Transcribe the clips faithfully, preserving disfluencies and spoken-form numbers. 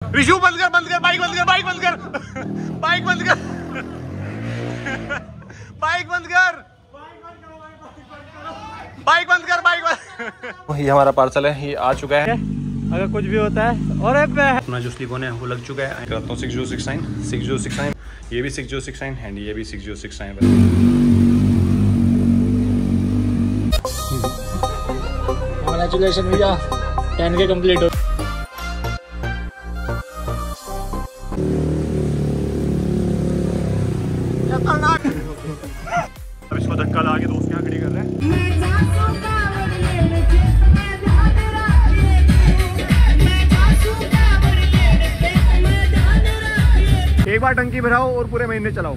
ऋषु बंद कर, बंद कर, बाइक बंद कर, बाइक बंद कर, बाइक बंद कर, बाइक बंद कर, बाइक बंद कर, बाइक बंद। ये हमारा पार्सल है, ये आ चुका है। अगर कुछ भी होता है और अपना जो स्लीप है वो लग चुका है। करता हूँ six zero six nine, six zero six nine, ये भी six zero six nine and ये भी six zero six nine. Congratulation भैया, टेन के कंप्लीट हो। अब इसको धक्का लगा के दोस्त यहाँ खड़ी कर रहे हैं। एक बार टंकी भराओ और पूरे महीने चलाओ।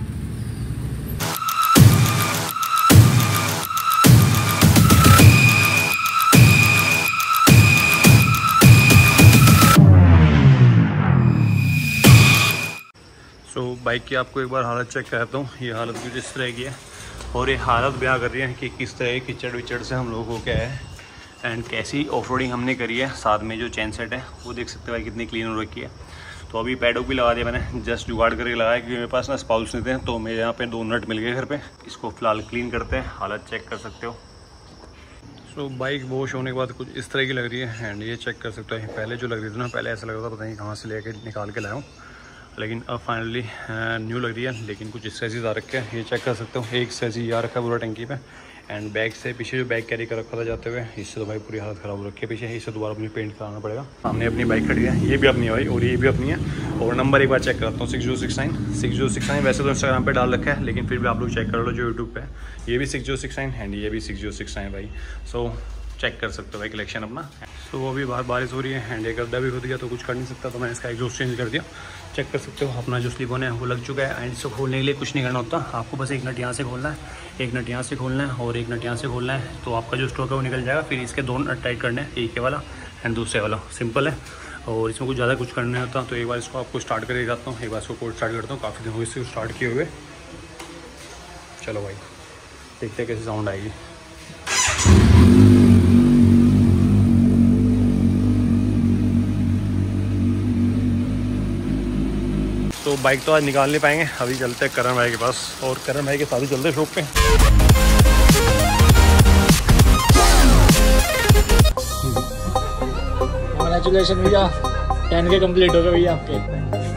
तो बाइक की आपको एक बार हालत चेक कराता हूँ। ये हालत कुछ इस तरह की है और ये हालत बयां कर रही है कि किस तरह कीचड़ विचड़ से हम लोगों को क्या है एंड कैसी ऑफ रोडिंग हमने करी है। साथ में जो चैन सेट है वो देख सकते हैं भाई कितनी क्लीन हो रखी है। तो अभी पैडोक भी लगा दिया मैंने, जस्ट जुगाड़ करके लगाया क्योंकि मेरे पास ना स्पाउल्स नहीं थे, तो मेरे यहाँ पे दो नट मिल गए घर पे। इसको फिलहाल क्लीन करते हैं, हालत चेक कर सकते हो। सो बाइक वॉश होने के बाद कुछ इस तरह की लग रही है एंड ये चेक कर सकते हो। पहले जो लग रही थी ना, पहले ऐसा लग रहा था पता नहीं कहाँ से लेके निकाल के लाया हूँ, लेकिन अब फाइनली न्यू लग रही है। लेकिन कुछ स्क्रैचेस आ रखे हैं, ये चेक कर सकते हो। एक स्क्रैच ये आ रखा है पूरा टंकी पे एंड बैग से पीछे जो बैग कैरी कर रखा था जाते हुए, इससे तो भाई पूरी हालत ख़राब हो रखी है पीछे। इससे दोबारा मुझे पेंट कराना पड़ेगा। सामने अपनी बाइक खड़ी है, ये भी अपनी है भाई और ये भी अपनी है। और नंबर एक बार चेक करता हूँ, six zero six nine, six zero six nine. वैसे तो इंस्टाग्राम पे डाल रखा है, लेकिन फिर भी आप लोग चेक कर लो जो यूट्यूब पे है। ये भी six zero six nine and ये भी सिक्स जीरो सिक्स नाइन भाई। सो चेक कर सकते हो भाई कलेक्शन अपना। तो वो अभी बाहर बारिश हो रही है एंड एक गड्ढा भी हो गया तो कुछ कर नहीं सकता, तो मैंने इसका एग्जॉस्ट चेंज कर दिया। चेक कर सकते हो अपना जो स्लीप होना है वो लग चुका है एंड इसको खोलने के लिए कुछ नहीं करना होता। आपको बस एक नट यहाँ से खोलना है, एक नट यहाँ से खोलना है और एक नट यहाँ से खोलना है, तो आपका जो स्ट्रोक है वो निकल जाएगा। फिर इसके दो नट टाइट करने हैं, एक वाला एंड दूसरे वाला। सिंपल है और इसमें कुछ ज़्यादा कुछ करना होता। तो एक बार इसको आपको स्टार्ट करके दिखाता हूँ। एक बार इसको कोड स्टार्ट करता हूँ, काफ़ी दिन हो इससे स्टार्ट किए हुए। चलो भाई देखते हैं कैसे साउंड आएगी। तो बाइक तो आज निकाल नहीं पाएंगे, अभी चलते हैं करण भाई के पास और करण भाई के साथ ही चलते हैं शॉप पे। कांग्रेचुलेशन भैया, टेन के कंप्लीट हो गए भैया आपके।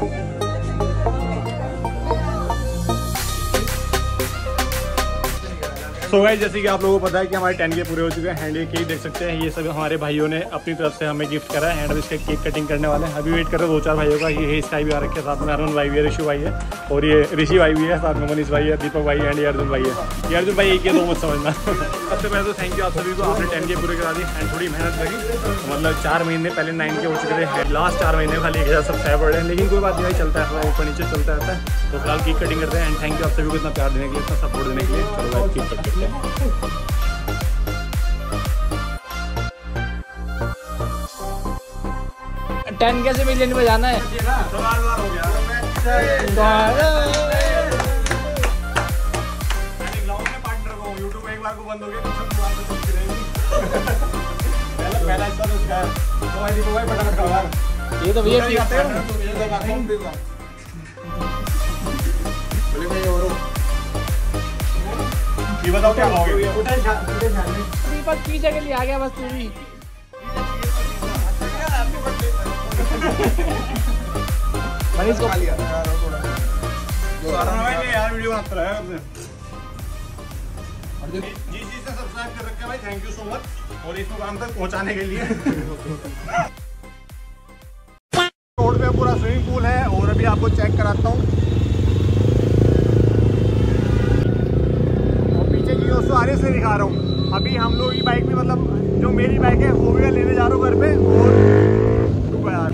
सो so गाइस, जैसे कि आप लोगों को पता है कि हमारे टेन के पूरे हो चुके हैं एंड ये केक देख सकते हैं, ये सब हमारे भाइयों ने अपनी तरफ से हमें गिफ्ट करा है एंड अब इसका केक कटिंग करने वाले हैं। अभी वेट कर रहे हैं दो चार भाइयों का। ये इसका भी आ रखे है, साथ में अरुण भाई भी है, ऋषु भाई है और ये ऋषि भाई भी है, साथ में मनीष भाई है, दीपक भाई एंड ये अर्जुन भाई है। ये अर्जुन भाई एक दो मत समझना। सबसे पहले तो थैंक यू आप सभी को, आपने टेन के पूरे करा दिए एंड थोड़ी मेहनत लगी। मतलब चार महीने पहले नाइन के हो चुके थे, लास्ट चार महीने खाली एक हज़ार सब्सक्राइबर बढ़े, लेकिन कोई बात नहीं, चलता है, ऊपर नीचे चलता रहता है। तो फिलहाल केक कटिंग करते हैं एंड थैंक यू आप सभी को इतना प्यार देने के लिए, इतना सपोर्ट देने के लिए। चलो भाई केक कट करते हैं। टेन कैसे मिलियन में जाना है? बंद हो गया पहला हिस्सा तो उसका है। तो भाई दीपक भाई फटाफट करो यार। ये तो भैया ये बताओ क्या खाओगे? दीपक की जगह लिए आ गया बस तू भी। मनीष को लिया यार थोड़ा भाई यार वीडियो बनाता रहा है जी जी से सब्सक्राइब कर रखा है भाई, थैंक यू सो मच और इस मुकाम तक पहुंचाने के लिए। रोड पे पूरा स्विमिंग पूल है और अभी आपको चेक कराता हूँ। और पीछे की दोस्तों आगे से दिखा रहा हूँ। अभी हम लोग की बाइक भी, मतलब जो मेरी बाइक है वो भी मैं लेने जा रहा हूँ घर पे। और रुको यार,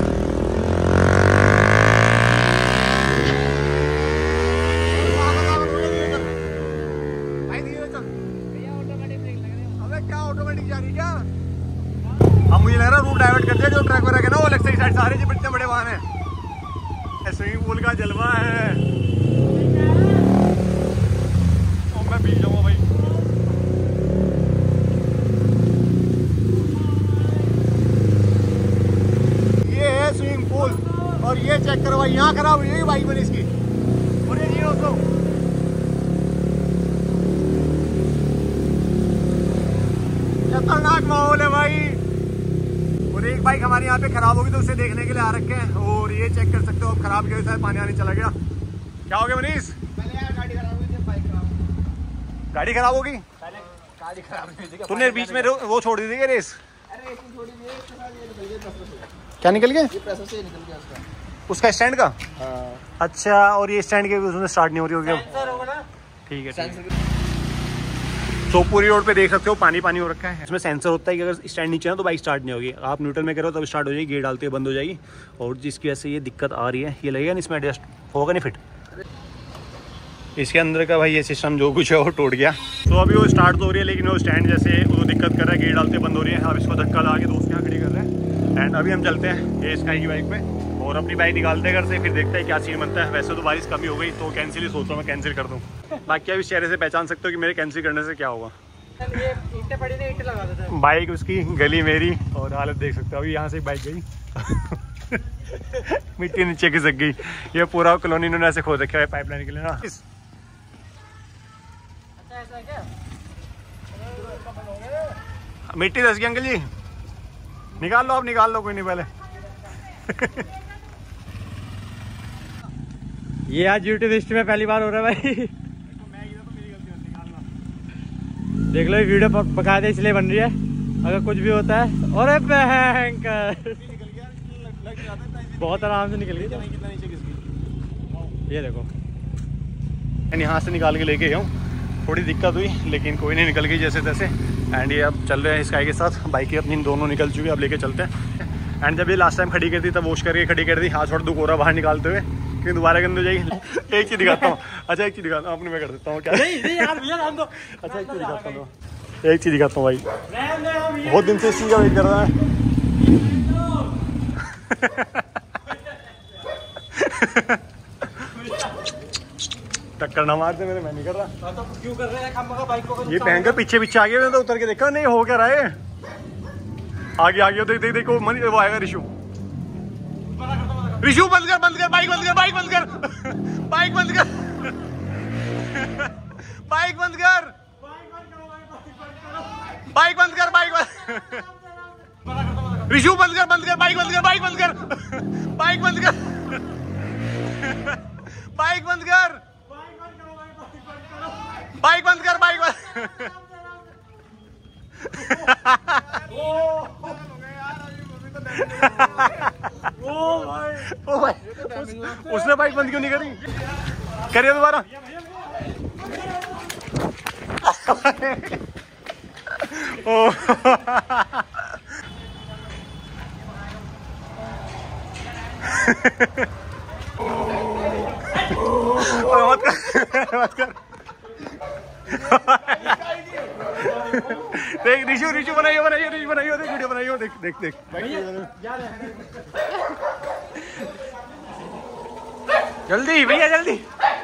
मुझे लग रहा है रूट डाइवर्ट करते हैं जो ट्रक वगैरह है ना, वो अलग से साइड सारे जो इतने बड़े वाहन हैं। स्विमिंग पूल का जलवा है और मैं भीग जाऊंगा भाई। ये है स्विमिंग फुल। और ये चेक करो भाई, यहाँ खराब हुई है बाइक बनी इसकी। और ये ये दोस्तों खतरनाक माहौल है भाई। और एक बाइक हमारे यहाँ पे खराब होगी तो उसे देखने के लिए आ रखे हैं। और ये चेक कर सकते हो अब खराब क्या पानी आने चला गया। क्या हो गया मनीष? गाड़ी खराब हुई थी, बाइक खराब। गाड़ी खराब होगी? गाड़ी खराब हुई थी। तूने बीच में वो छोड़ दी थी क्या रेस? अरे रेसिंग छोड़ी थी, इसके साथ ये निकल गया प्रेशर से। क्या निकल गया? ये प्रेशर से निकल गया उसका। उसका स्टैंड का? हाँ। अच्छा, और ये स्टैंड के उसमें स्टार्ट नहीं हो रही होगी अब? ठीक है, ठीक है। तो पूरी रोड पे देख सकते हो पानी पानी हो रखा है। इसमें सेंसर होता है कि अगर स्टैंड नीचे है तो बाइक स्टार्ट नहीं होगी। आप न्यूट्रल में करो तब स्टार्ट हो जाएगी, गियर डालते हुए बंद हो जाएगी। और जिसकी वजह से ये दिक्कत आ रही है, ये लगेगा नहीं इसमें एडजस्ट होगा नहीं फिट। इसके अंदर का भाई ये सिस्टम जो कुछ है वो टूट गया। तो अभी वो स्टार्ट तो हो रही है लेकिन वो स्टैंड जैसे वो दिक्कत कर रहा है, गियर डालते बंद हो रही है। अब इसको धक्का ला के दोस्त यहाँ खड़ी कर रहे हैं। एंड अभी हम चलते हैं ये स्काई की बाइक पे और अपनी बाइक निकालते हैं घर से, फिर देखते हैं क्या सीन बनता है। वैसे तो बारिश कमी हो गई तो कैंसिल ही सोच रहा हूँ मैं, कैंसिल कर दूँ। बाकी अभी चेहरे से पहचान सकते हो कि मेरे कैंसिल करने से क्या होगा। ये ईंटें पड़ी ना, ईंटें लगा देते हैं। बाइक उसकी, गली मेरी, और हालत देख सकते हो। अभी यहाँ से एक बाइक गई मिट्टी नीचे खिसक गई। ये पूरा कॉलोनी इन्होंने ऐसे खोद रखा है पाइपलाइन के लिए ना। ऐसा है क्या? मिट्टी दस गई अंकल जी, निकाल लो आप, निकाल लो, कोई नहीं पहले। ये आज यूट्यूब हिस्ट्री में पहली बार हो रहा है भाई। देख लो ये वीडियो बकायदे इसलिए बन रही है, अगर कुछ भी होता है। और भयंकर बहुत आराम से निकल गई। ये देखो यहाँ से निकाल के लेके गया हूँ, थोड़ी दिक्कत हुई लेकिन कोई नहीं, निकल गई जैसे तैसे। एंड ये अब चल रहे हैं स्काई के साथ। बाइकें अपनी दोनों निकल चुकी है, अब लेके चलते हैं। एंड जब ये लास्ट टाइम खड़ी करती तब वॉश करके खड़ी कर दी, हाथ छोड़ दुख हो रहा बाहर निकालते हुए, क्योंकि दोबारा गंद हो जाएगी। एक चीज दिखाता हूँ। अच्छा एक चीज दिखाता हूँ, अपने मैं कर देता हूँ क्या? नहीं नहीं यार भैया नाम दो। अच्छा एक चीज दिखाता हूँ, एक चीज दिखाता हूँ भाई, बहुत दिन से इस चीज का वेट कर रहा है। टक्कर ना मारते मेरे, मैं नहीं कर रहा। तो क्यों कर रहे हैं खम्मा का बाइक को? ये पहन कर पीछे पीछे आ गया, तो उतर के देखा नहीं हो क्या रहा है। आगे आगे देख देख देखो मन वो आएगा रिशु। रिशु बंद कर, बंद कर बाइक, बंद कर बाइक, बंद कर बाइक, बंद कर बाइक, बंद कर बाइक, बंद कर बाइक, रिशु बंद कर, बंद कर बाइक, बंद कर बाइक, बंद कर बाइक, बंद कर बाइक, बंद कर बाइक, बंद कर बाइक, ओ भाई, ओ भाई, उसने बाइक बंद क्यों नहीं करी? करिए दोबारा। ओ मत कर, मत कर। देख रिशु, रिशु बनाइयो, बनाइयो, रिशु बनाइयो, देख वीडियो बनाइयो, देख देख देख। जल्दी भैया जल्दी।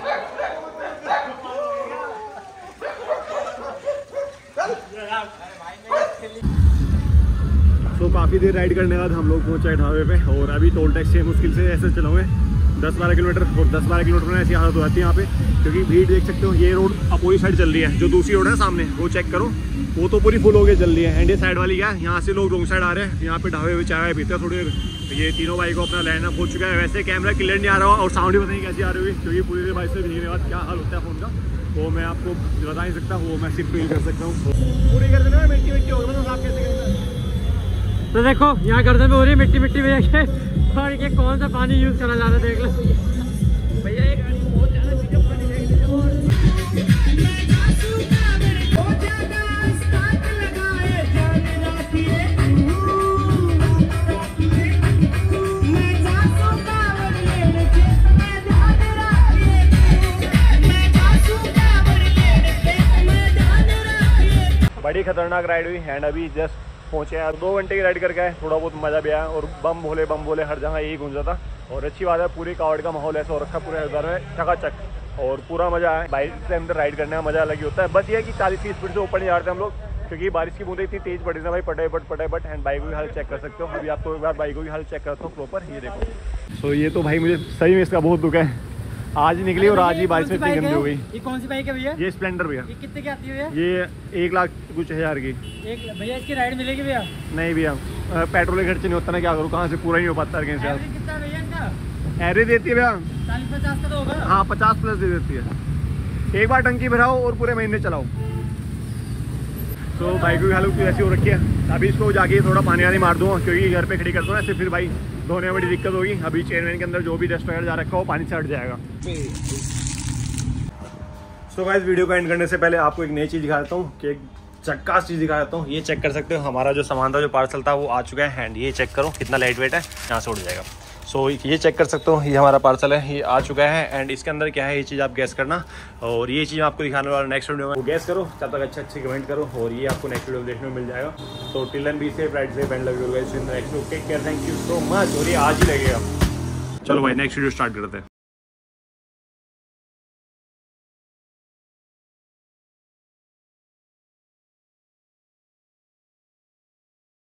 तो काफी देर राइड करने के बाद हम लोग पहुंचे ढाबे पे, और अभी टोल टैक्स से मुश्किल से ऐसे चलाओगे दस बारह किलोमीटर, और दस बारह किलोमीटर में ऐसी हालत हो जाती है यहाँ पे, क्योंकि भीड़ देख सकते हो। ये रोड अपोजिट साइड चल रही है, जो दूसरी रोड है सामने वो चेक करो, वो तो पूरी फुल हो गई चल रही है। एंड ये साइड वाली क्या है, यहाँ से लोग रोंग साइड आ रहे हैं, यहाँ पे ढाबे हुए चाय पीते हैं थोड़ी देर। ये तीनों बाइक को अपना लैंड अप हो चुका है। वैसे कैमरा क्लियर नहीं आ रहा और साउंड भी पता नहीं कैसी आ रही हुई, क्योंकि पूरी देर बाइक से भीगने के बाद क्या हाल होता है फ़ोन का वो मैं आपको बता नहीं सकता, वो मैं सिर्फ फील कर सकता हूँ। पूरी कर देना मिट्टी मिट्टी हो गई, आप कैसे करेंगे? तो देखो यहाँ गर्दन पे हो रही है मिट्टी मिट्टी में जाके, और ये कौन सा पानी यूज करा जा रहा है देख लो भैया। एक बहुत ज़्यादा चीज़ें पानी बड़ी खतरनाक राइड हुई। एंड अभी जस्ट पहुंचे यार, दो घंटे की राइड करके आए, थोड़ा बहुत मजा भी आया। और बम भोले बम भोले हर जगह यही गूंजा था। और अच्छी बात है, पूरी कावड़ का माहौल ऐसा हो रखा पूरे इधर है चकाचक, और पूरा मजा आया। बाइक से अंदर राइड करने का मजा अलग ही होता है। बस ये है कि चालीस की स्पीड से ऊपर नहीं जा रहे हम लोग, क्योंकि बारिश की बूंदें इतनी तेज पड़ी ना भाई, पटे बट पटे बट। एंड बाइक की हालत चेक कर सकते हो। अभी आपको एक बार बाइकों की हालत चेक करता हूँ प्रॉपर, ये देखो। सो so, ये तो भाई मुझे सही में इसका बहुत दुख है, आज ही निकली और आज ही बारिश में इतनी गंदी हो गई। ये कौन सी बाइक है भैया? ये स्प्लेंडर भैया। ये कितने की आती है भैया? ये एक लाख कुछ हजार की। एक भैया इसकी राइड मिलेगी भैया? नहीं भैया, पेट्रोल का खर्च नहीं होता ना, क्या करूँ, कहाँ से पूरा नहीं हो पाता। एवरेज कितना है भैया इनका? एवरेज देती है भैया चालीस पचास का तो होगा। हाँ, पचास प्लस दे देती है। एक बार टंकी भराओ और पूरे महीने चलाओ। तो बाइक की हालत ऐसी हो रखी है। अभी इसको जाके थोड़ा पानी वानी मार दूँगा, क्योंकि घर पे खड़ी कर दो ना, फिर भाई धोने में बड़ी दिक्कत होगी। अभी चेन वेन के अंदर जो भी डस्ट वगैरह जा रखा हो, पानी से हट जाएगा। सो गाइस, वीडियो को एंड करने से पहले आपको एक नई चीज़ दिखा देता हूँ, कि एक चक्कास चीज़ दिखा देता हूँ। ये चेक कर सकते हो, हमारा जो सामान था, जो पार्सल था, वो आ चुका है। एंड ये चेक करो कितना लाइट वेट है, यहाँ से उड़ जाएगा। सो so, ये चेक कर सकते हो, ये हमारा पार्सल है, ये आ चुका है। एंड इसके अंदर क्या है, ये चीज़ आप गैस करना। और ये चीज़ आपको दिखाने वाला नेक्स्ट वीडियो में, वो गैस करो, तब तक अच्छे अच्छे कमेंट करो। और ये आपको नेक्स्ट वीडियो में देखने को मिल जाएगा। तो till then be safe, right safe, and love you guys in the next video. Take care, thank you so much. और ये आज ही लगेगा। चलो भाई, नेक्स्ट वीडियो स्टार्ट करते हैं।